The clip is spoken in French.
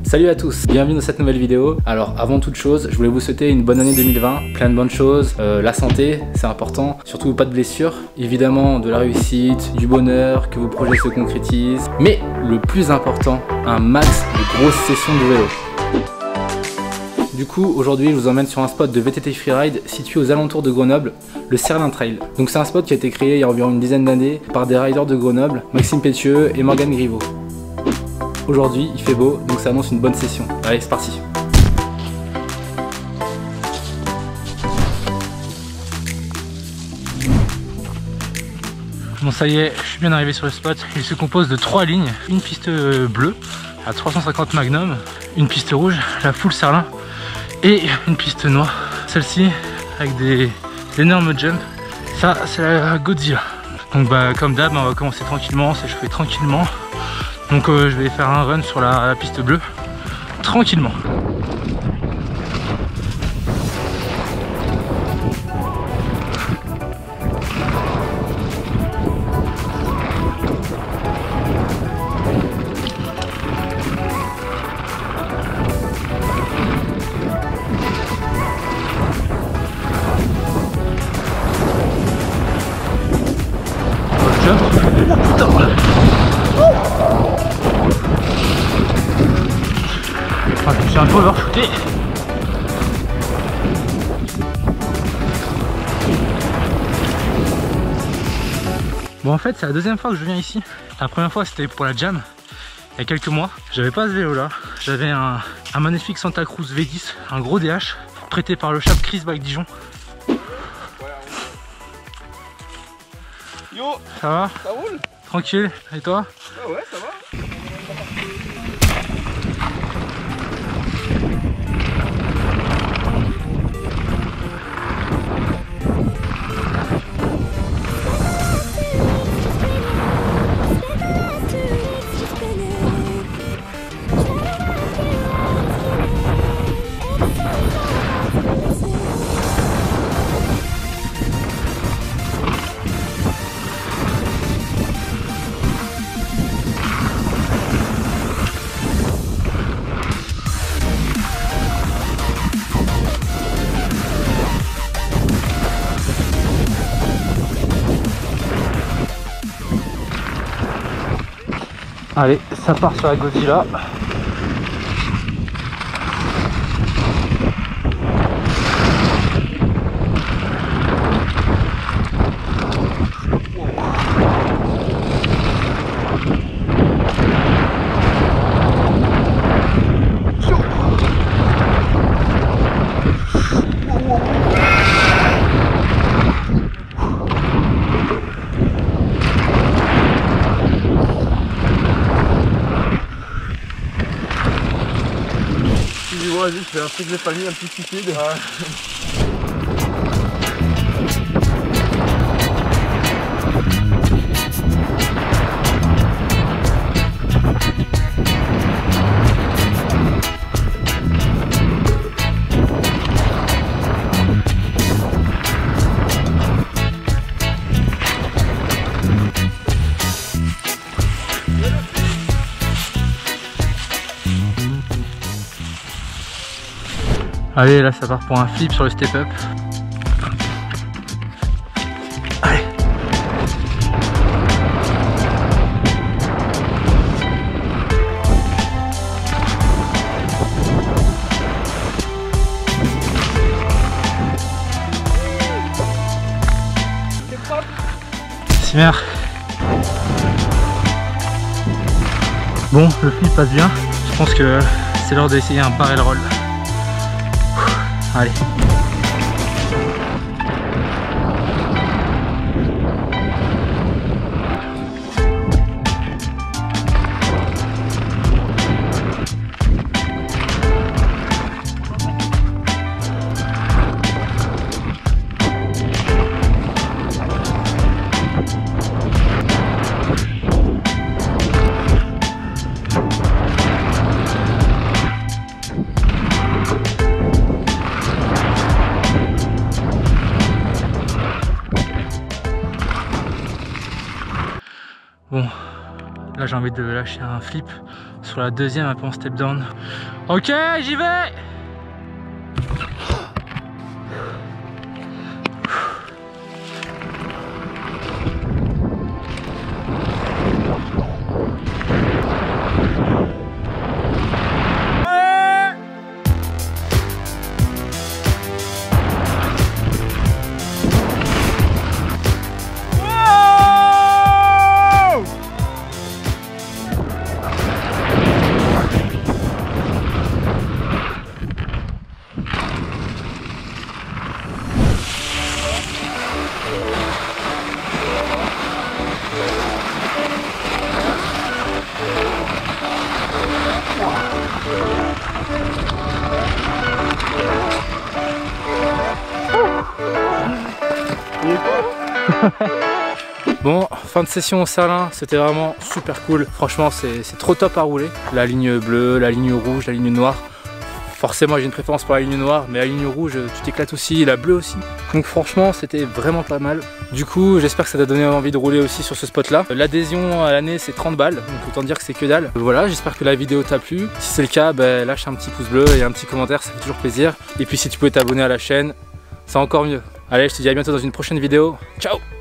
Salut à tous, bienvenue dans cette nouvelle vidéo. Alors avant toute chose, je voulais vous souhaiter une bonne année 2020, plein de bonnes choses, la santé c'est important, surtout pas de blessures, évidemment de la réussite, du bonheur, que vos projets se concrétisent, mais le plus important, un max de grosses sessions de vélo. Du coup, aujourd'hui, je vous emmène sur un spot de VTT Freeride situé aux alentours de Grenoble, le Cerlin Trail. Donc c'est un spot qui a été créé il y a environ une dizaine d'années par des riders de Grenoble, Maxime Pétieux et Morgane Griveaux. Aujourd'hui, il fait beau, donc ça annonce une bonne session. Allez, c'est parti. Bon, ça y est, je suis bien arrivé sur le spot. Il se compose de 3 lignes. Une piste bleue à 350 Magnum, une piste rouge, la full Cerlin, et une piste noire. Celle-ci avec des énormes jumps. Ça, c'est la Godzilla. Donc bah, comme d'hab, on va commencer tranquillement, s'échauffer tranquillement. Donc je vais faire un run sur la piste bleue, tranquillement. Je suis un peu overshooté. Bon, en fait c'est la deuxième fois que je viens ici. La première fois c'était pour la jam il y a quelques mois. J'avais pas ce vélo là, j'avais un magnifique Santa Cruz V10, un gros DH prêté par le shop Chris Bike Dijon. Yo, ça va? Ça roule? Tranquille, et toi? Ah ouais, ça va. Allez, ça part sur la Godzilla. Vas-y, je fais un truc de famille un peu stupide. Allez, là ça part pour un flip sur le step up. Allez. Cimer. Bon, le flip passe bien. Je pense que c'est l'heure d'essayer un barrel roll. Allez. Bon, Là j'ai envie de lâcher un flip sur la deuxième un peu en step down. Ok, j'y vais. Bon, fin de session au Salin, c'était vraiment super cool. Franchement, c'est trop top à rouler. La ligne bleue, la ligne rouge, la ligne noire. Forcément, j'ai une préférence pour la ligne noire, mais la ligne rouge, tu t'éclates aussi, et la bleue aussi. Donc franchement, c'était vraiment pas mal. Du coup, j'espère que ça t'a donné envie de rouler aussi sur ce spot-là. L'adhésion à l'année, c'est 30 balles, donc autant dire que c'est que dalle. Voilà, j'espère que la vidéo t'a plu. Si c'est le cas, bah, lâche un petit pouce bleu et un petit commentaire, ça fait toujours plaisir. Et puis si tu pouvais t'abonner à la chaîne, c'est encore mieux. Allez, je te dis à bientôt dans une prochaine vidéo. Ciao!